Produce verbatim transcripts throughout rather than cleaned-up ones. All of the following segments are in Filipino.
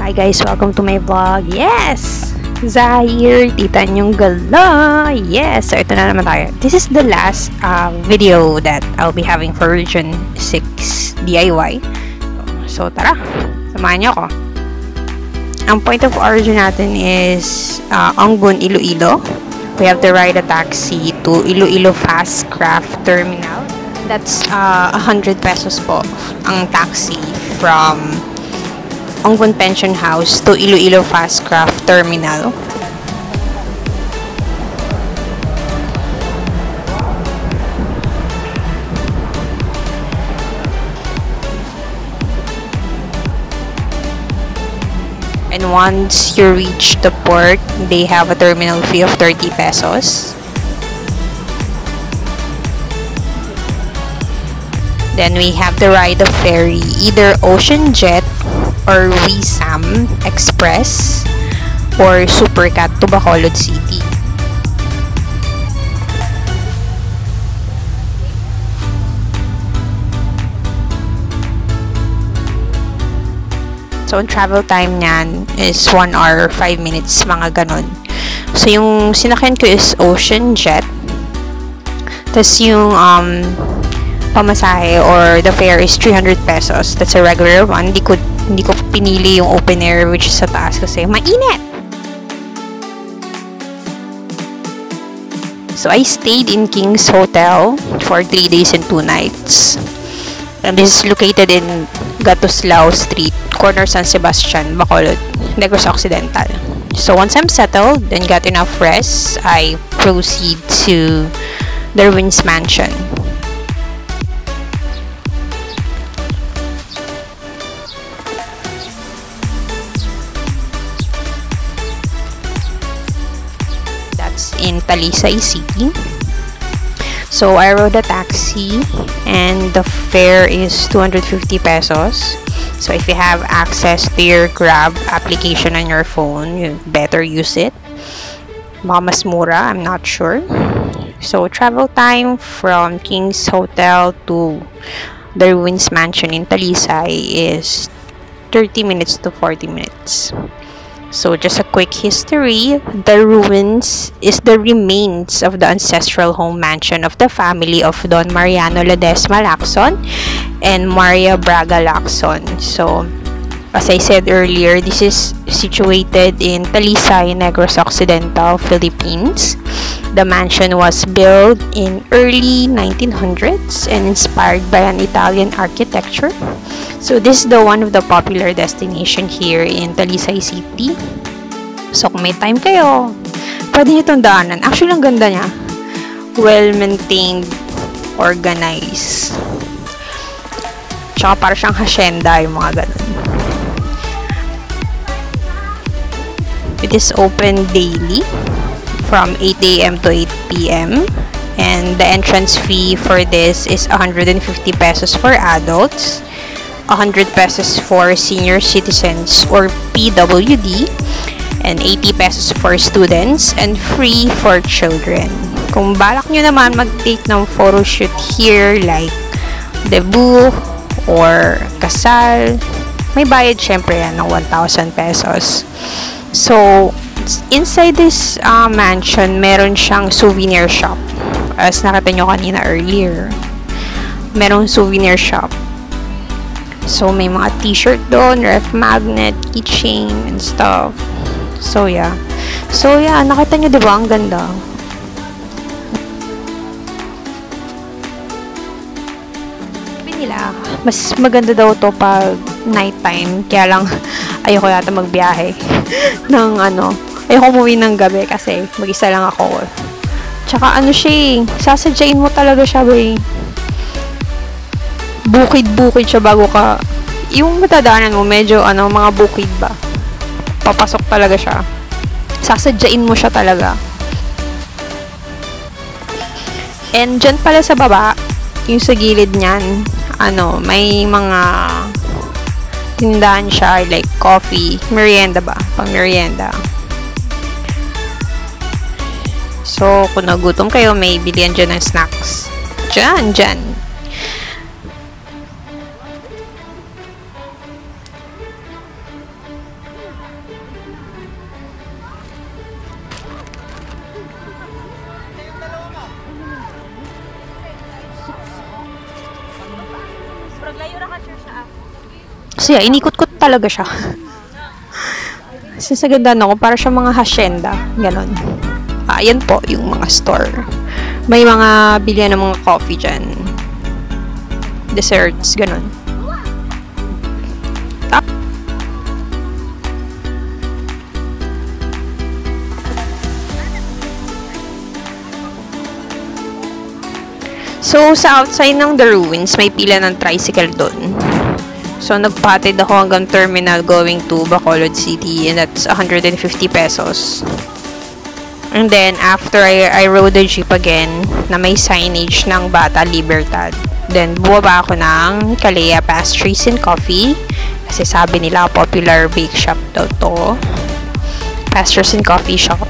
Hi guys, welcome to my vlog. Yes! Zahir, tita nyong gala. Yes, so ito na naman tayo. This is the last uh, video that I'll be having for Region six D I Y. So tara, samahan niyo ako. Ang point of origin natin is uh, Onggun, Iloilo. We have to ride a taxi to Iloilo Fast Craft Terminal. That's uh, one hundred pesos po ang taxi from Onggun Pension House to Iloilo Fast Craft Terminal. And once you reach the port, they have a terminal fee of thirty pesos. Then we have to ride the ferry, either Ocean Jet or Wisam Express or Supercat to Bacolod City. So, ang travel time niyan is one hour, five minutes, mga ganon. So, yung sinakyan ko is Ocean Jet. Tapos yung um, pamasahe or the fare is three hundred pesos. That's a regular one. Hindi ko, hindi ko pinili yung open air which is sa taas kasi mainit. So, I stayed in King's Hotel for three days and two nights. And this is located in Gatuslao Street, corner San Sebastian, Bacolod, Negros Occidental. So, once I'm settled and got enough rest, I proceed to the Ruins Mansion. In Talisay City. So I rode a taxi and the fare is two hundred fifty pesos. So if you have access to your Grab application on your phone, you better use it. Baka mas mura, I'm not sure. So travel time from King's Hotel to the Ruins Mansion in Talisay is thirty minutes to forty minutes. So, just a quick history, the ruins is the remains of the ancestral home mansion of the family of Don Mariano Ledesma Lacson and Maria Braga Lacson. So, as I said earlier, this is situated in Talisay, Negros Occidental, Philippines. The mansion was built in early nineteen hundreds and inspired by an Italian architecture. So, this is the one of the popular destination here in Talisay City. So, kung may time kayo, pwede nyo itong daanan. Actually, ang ganda niya. Well-maintained, organized. Tsaka para siyang hacienda, yung mga ganun. It is open daily from eight A M to eight P M And the entrance fee for this is one hundred fifty pesos for adults, one hundred pesos for senior citizens or P W D, and eighty pesos for students, and free for children. Kung balak nyo naman mag-take ng photo shoot here like debut or kasal, may bayad syempre yan ng one thousand pesos. So, inside this uh, mansion, meron siyang souvenir shop. As nakita nyo kanina earlier, merong souvenir shop. So, may mga t-shirt doon, ref magnet, keychain, and stuff. So, yeah. So, yeah. Nakita nyo, diba? Ang ganda. Sabi nila, mas maganda daw to pag nighttime. Kaya lang, ayoko yata magbiyahe ng ano. Ayoko umuwi ng gabi kasi mag-isa lang ako. Tsaka ano siya, sasadyain mo talaga siya, ba. Bukid-bukid siya bago ka, yung matadaanan mo, medyo, ano, mga bukid ba. Papasok talaga siya. Sasadyain mo siya talaga. And dyan pala sa baba, yung sa gilid niyan, ano, may mga tindahan siya, like coffee, merienda ba? Pang merienda. So, kung nagutom kayo, may bilihan dyan ng snacks. Dyan, dyan. So yeah, inikot ko talaga siya. Sasagandaan ako, para siya mga hacienda. Ganon. Ah, yan po yung mga store. May mga bilihan ng mga coffee dyan. Desserts, ganon. Ah. So, sa outside ng The Ruins, may pila ng tricycle doon. So, nagpatid ako hanggang terminal going to Bacolod City, and that's one hundred fifty pesos. And then, after I, I rode the jeep again, na may signage ng Bata Libertad. Then, buwaba ako ng Kalea Pastries and Coffee. Kasi sabi nila, popular bake shop daw to. Pastries and Coffee shop.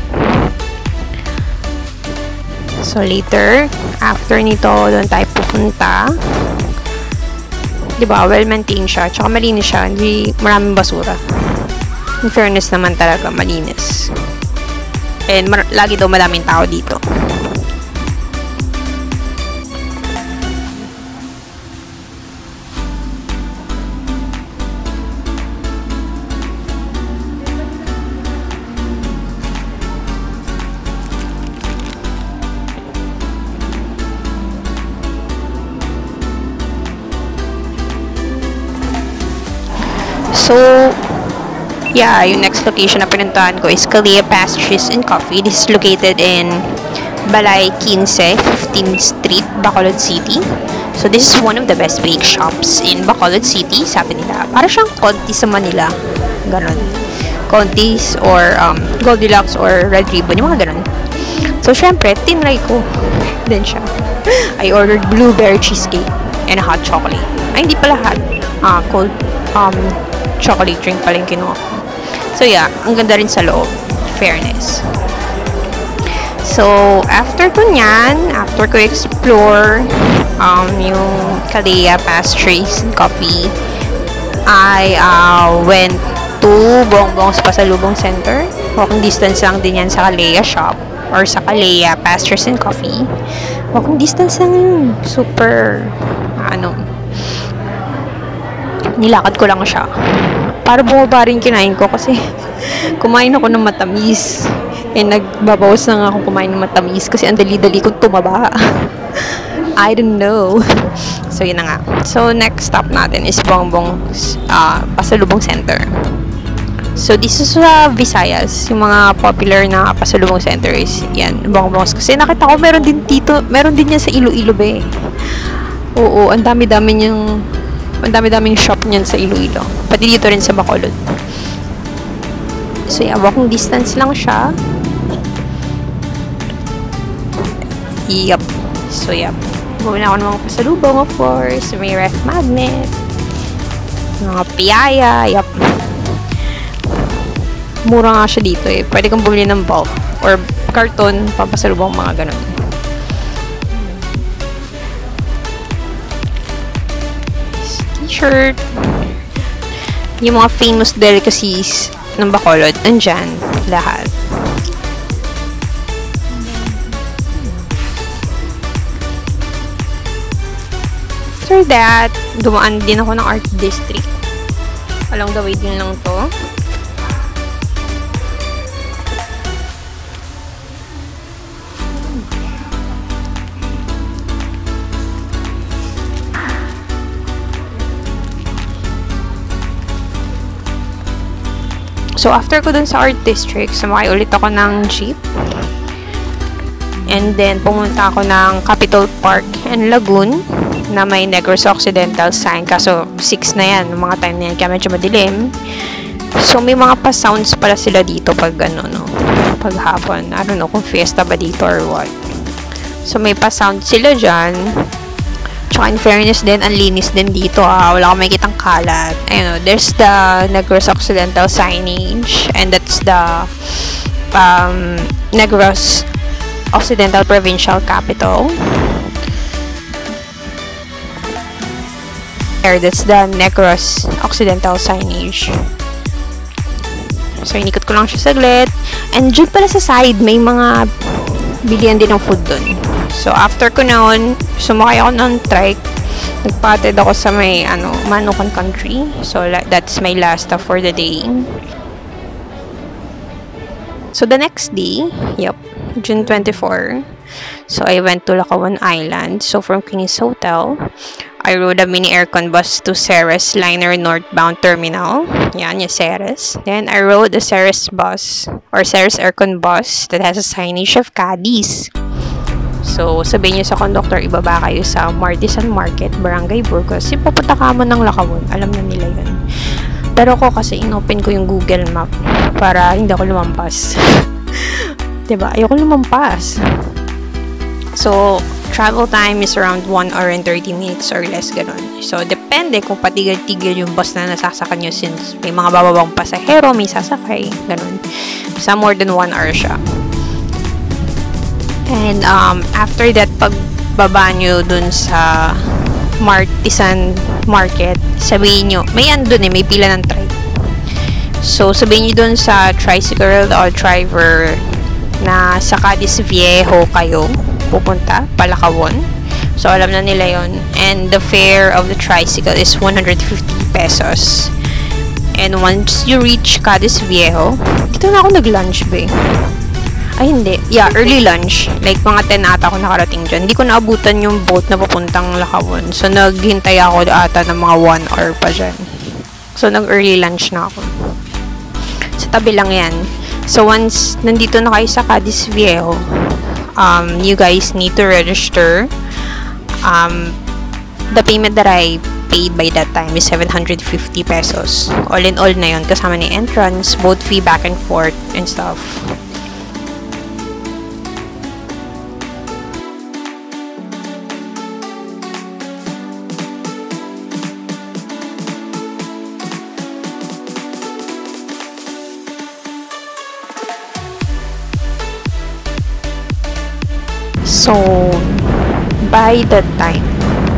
So, later, after nito, doon tayo pupunta. Diba, well-maintained siya. Tsaka malinis siya. Hindi maraming basura. In fairness naman talaga, malinis. And mar lagi daw madaming tao dito. So, yeah, yung next location na pinuntahan ko is Kalea Pastries and Coffee. This is located in Balay fifteen, fifteenth Street, Bacolod City. So, this is one of the best bake shops in Bacolod City. Sabi nila, para siyang Conti sa Manila. Ganon. Conti's or um, Goldilocks or Red Ribbon, yung mga ganon. So, syempre, tinry ko din siya. I ordered blueberry cheesecake and a hot chocolate. Ay, hindi pala hot. Ah, cold um, chocolate drink pala yung kinuha ko. So, yeah, ang ganda rin sa loob. Fairness. So, after ko nyan, after ko explore um, yung Kalea Pastries and Coffee, I uh, went to Bongbong's Pasalubong Center. Walking distance lang din yan sa Kalea shop or sa Kalea Pastries and Coffee. Walking distance lang yun. Super, ano, nilakad ko lang siya. Para bumaba rin kinain ko kasi kumain ako ng matamis. Eh, nagbabawas na nga ako kumain ng matamis kasi ang dali-dali kong tumaba. I don't know. So, yun na nga. So, next stop natin is Bongbong's uh, Pasalubong Center. So, this is sa uh, Visayas. Yung mga popular na Pasalubong Center is yan, Bongbong's. Kasi nakita ko meron din dito, meron din yan sa Iloilo ba eh. Oo, ang dami-dami niyang ang dami-daming shop niyan sa Iloilo. Pati dito rin sa Bacolod. So, yeah, walking distance lang siya. Yup. So, yup. Bumili ako ng mga pasalubong, of course. May ref magnet. Mga piyaya. Yup. Mura nga siya dito eh. Pwede kang bumili ng bulk or karton, papasalubong, mga ganun. T-shirt. Yung mga famous delicacies ng Bacolod, andyan lahat. After that, dumaan din ako ng Art District. Along the way din lang to. So, after ko dun sa Art District, sumakay ulit ako ng jeep. And then, pumunta ako ng Capitol Park and Lagoon na may Negros Occidental sign. Kaso, six na yan. Yung mga time na yan, kaya medyo madilim. So, may mga pa-sounds pala sila dito pag ano, no? Pag hapon. I don't know kung fiesta ba dito or what. So, may pa-sound sila dyan. Tsaka in fairness din, ang linis din dito ah. Wala akong makikitang kalat. Ayun, there's the Negros Occidental signage. And that's the um, Negros Occidental Provincial Capital. There, that's the Negros Occidental signage. So, inikot ko lang siya saglit. And dyan pala sa side, may mga bilihan din ng food dun. So, after ko noon, sumakay ako ng trike Nagpatid ako sa may, ano, Manukan Country. So, that's my last stop for the day. So, the next day, yep, June twenty-fourth. So, I went to Lacawan Island. So, from King's Hotel, I rode a mini aircon bus to Ceres Liner Northbound Terminal. Yan, yung Ceres. Then, I rode the Ceres bus, or Ceres aircon bus that has a signage of Cadiz. So, sabihin nyo sa conductor, ibaba kayo sa Martisan Market, Barangay Burgos. Yung papunta ka mo ng Lacawan, alam na nila yun. Pero ako kasi inopen ko yung Google Map para hindi ako lumampas. Diba? Ayoko lumampas. So, travel time is around one hour and thirty minutes or less, ganun. So, depende kung patigil-tigil yung bus na nasasakan nyo since may mga bababang pasahero, may sasakay, ganun. Sa more than one hour siya. And, um, after that, pagbaba nyo dun sa Martisan Market, sabihin nyo, may andun eh, may pila ng trike. So, sabihin nyo dun sa tricycle or driver na sa Cadiz Viejo kayo pupunta, Palakawon. So, alam na nila yon. And the fare of the tricycle is one hundred fifty pesos. And once you reach Cadiz Viejo, dito na ako nag-lunch ba eh. Ay, hindi. Yeah, early lunch. Like, mga ten ata ako nakarating dyan. Hindi ko naabutan yung boat na papuntang Lacawan. So, naghintay ako ata ng mga one hour pa dyan. So, nag-early lunch na ako. Sa tabi lang yan. So, once nandito na kayo sa Cadiz Viejo, um, you guys need to register. Um, the payment that I paid by that time is seven hundred fifty pesos. All in all na yun. Kasama ni entrance, boat fee, back and forth, and stuff. So, by that time,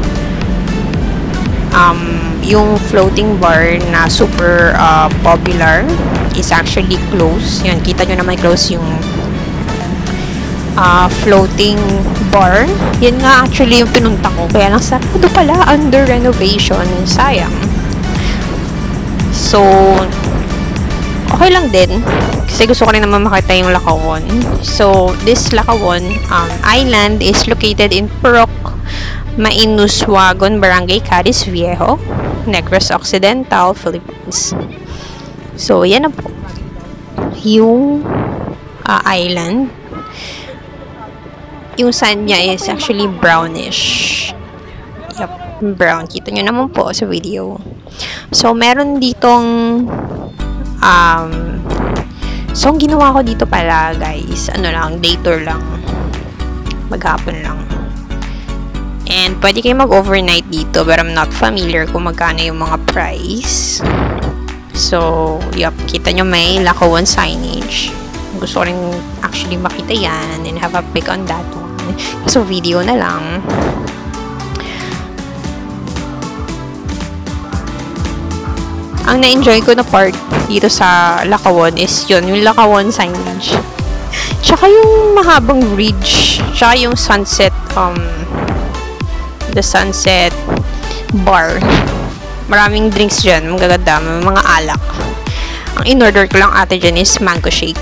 um, yung floating bar na super uh, popular is actually closed. Yan, kita nyo naman close yung uh, floating bar. Yan nga actually yung pinunta ko. Kaya lang sarado pala, under renovation. Sayang. So, okay lang din. Kasi gusto ko rin naman makita yung Lacawan. So, this Lacawan um, Island is located in Purok, Mainuswagon, Barangay Cadiz Viejo, Negros Occidental, Philippines. So, yan na po. Yung uh, island. Yung sand niya is actually brownish. Yep, brown. Kita nyo naman po sa video. So, meron ditong um, so, ang ginawa ko dito pala, guys, ano lang, day tour lang. Maghapon lang. And, pwede kayo mag-overnight dito, but I'm not familiar kung magkano yung mga price. So, yup, kita nyo may Lacawan signage. Gusto ko rin actually makita yan and have a pic on that one. So, video na lang. Ang na-enjoy ko na part dito sa Lacawan is yun, yung Lacawan signage. Tsaka yung mahabang bridge. Tsaka yung sunset, um, the sunset bar. Maraming drinks dyan. Magaganda. May mga alak. Ang in-order ko lang ate dyan is mango shake.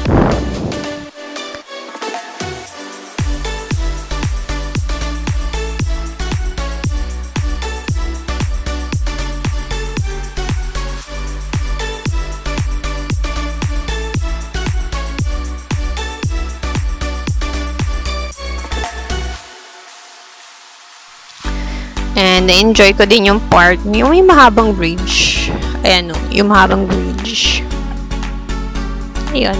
And na-enjoy ko din yung part, yung may mahabang bridge. Ayan o, yung mahabang bridge. Ayan.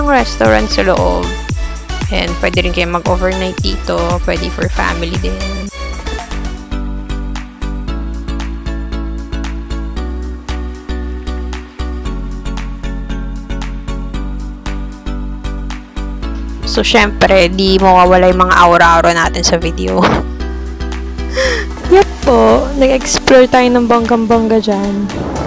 siyang restaurant sa loob. And pwede rin kayo mag-overnight dito. Pwede for family din. So, syempre, di mawawala yung mga aura-aura natin sa video. Yep po. Nag-explore tayo ng banggang-bangga dyan.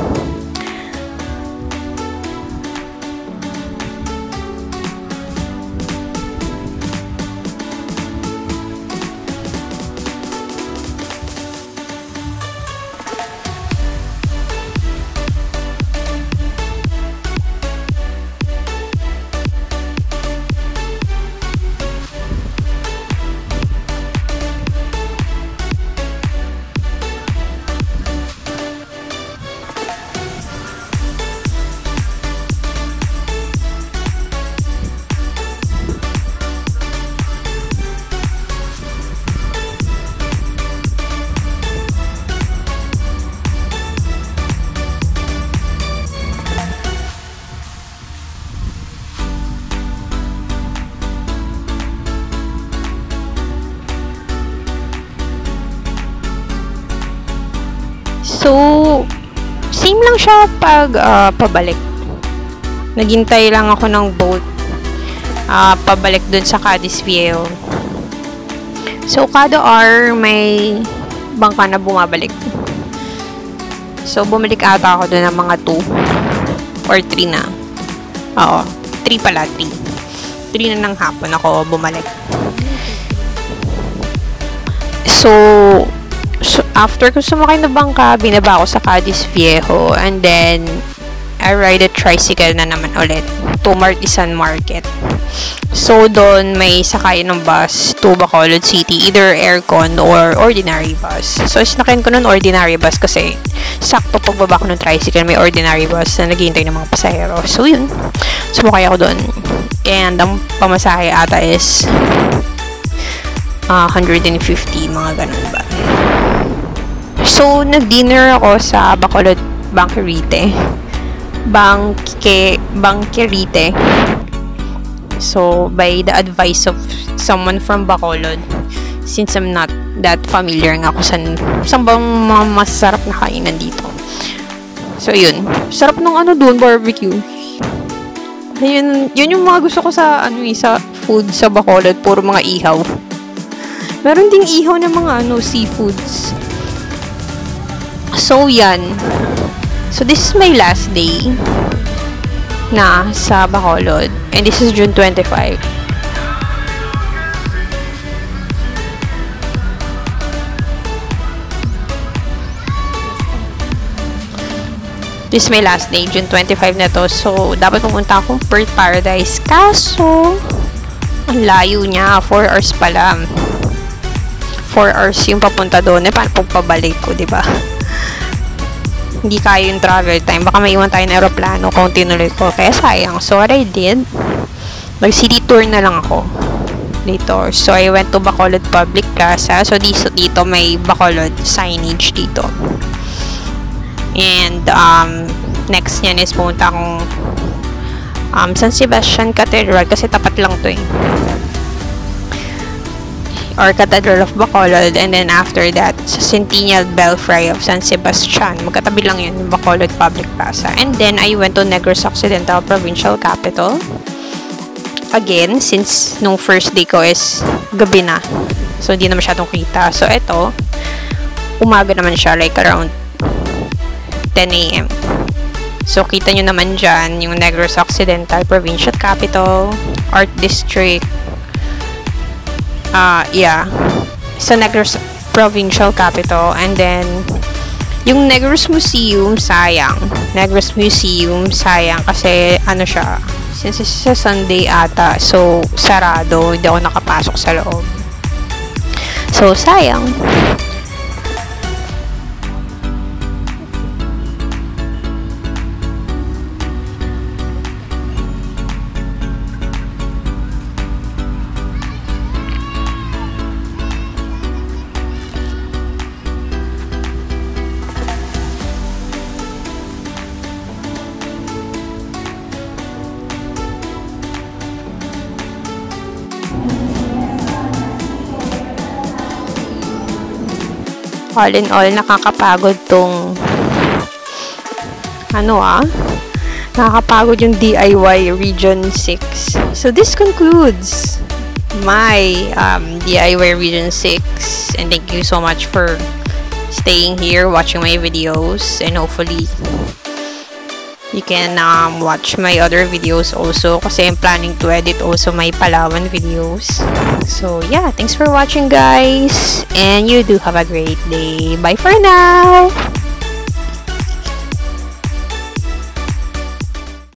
So, same lang siya pag uh, pabalik. Naghintay lang ako ng boat uh, pabalik dun sa Cadiz Viejo. So, kada hour may bangka na bumabalik. So, bumalik ata ako dun ng mga two or three na. Oo, three pala, three. three na ng hapon ako bumalik. So, So, after ko sumakay na bangka, binaba ako sa Cadiz Viejo, and then I ride a tricycle na naman ulit to Martisan Market. So, doon may sakay ng bus to Bacolod City, either aircon or ordinary bus. So, isnakin ko nun ordinary bus kasi sakto pagbaba ko ng tricycle, may ordinary bus na naghihintay ng mga pasahero. So, yun. Sumakay ako doon. And ang pamasahe ata is uh, one hundred fifty, mga ganun ba. So, nag-dinner ako sa Bacolod Banquerite. Banque, Banquerite. So, by the advice of someone from Bacolod, since I'm not that familiar nga ako sa saan bang mga masarap na kainan dito. So, yun. Sarap ng ano doon, barbecue. Yun, yun yung mga gusto ko sa, ano, sa food sa Bacolod. Puro mga ihaw. Meron ding ihaw ng mga, ano, seafoods. So, yan. So, this is my last day na sa Bacolod. And this is June twenty-fifth. This is my last day, June twenty-fifth na to. So, dapat pumunta akong Perth Paradise. Kaso, ang layo niya. four hours pala. four hours yung papunta doon. Eh, paano pagpabalik ko, diba? Hindi kaya yung travel time. Baka maiwan tayo ng aeroplano kung tinuloy ko. Kaya sayang. So, what I did, mag-city tour na lang ako dito. So, I went to Bacolod Public Plaza. So, dito, dito may Bacolod signage dito. And, um, next niyan is pumunta akong um, San Sebastian Cathedral kasi tapat lang to eh. Or Cathedral of Bacolod, and then after that, sa Centennial Belfry of San Sebastian. Magkatabi lang yun, yung Bacolod Public Plaza. And then, I went to Negros Occidental Provincial Capital. Again, since nung first day ko is gabi na. So, hindi na masyadong kita. So, eto, umaga naman siya, like around ten A M So, kita nyo naman dyan, yung Negros Occidental Provincial Capital, Art District, Uh, yeah, sa Negros Provincial Capital. And then, yung Negros Museum, sayang. Negros Museum, sayang. Kasi, ano siya, since sa Sunday ata, so, sarado. Hindi ako nakapasok sa loob. So, sayang. all in all, nakakapagod tong ano ah, nakakapagod yung D I Y Region six. So this concludes my um, D I Y Region six, and thank you so much for staying here, watching my videos, and hopefully you can um, watch my other videos also, kasi I'm planning to edit also my Palawan videos. So yeah, thanks for watching guys, and you do have a great day. Bye for now!